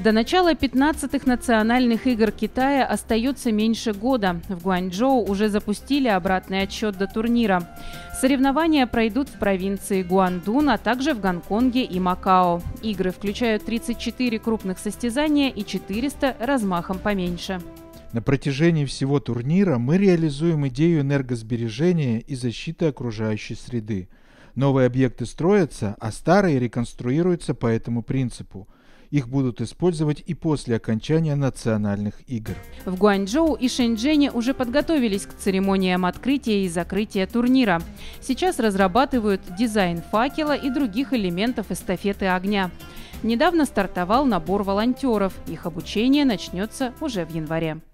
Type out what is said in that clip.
До начала 15-х национальных игр Китая остается меньше года. В Гуанчжоу уже запустили обратный отсчет до турнира. Соревнования пройдут в провинции Гуандун, а также в Гонконге и Макао. Игры включают 34 крупных состязания и 400 размахом поменьше. На протяжении всего турнира мы реализуем идею энергосбережения и защиты окружающей среды. Новые объекты строятся, а старые реконструируются по этому принципу. Их будут использовать и после окончания национальных игр. В Гуанчжоу и Шэньчжэне уже подготовились к церемониям открытия и закрытия турнира. Сейчас разрабатывают дизайн факела и других элементов эстафеты огня. Недавно стартовал набор волонтеров. Их обучение начнется уже в январе.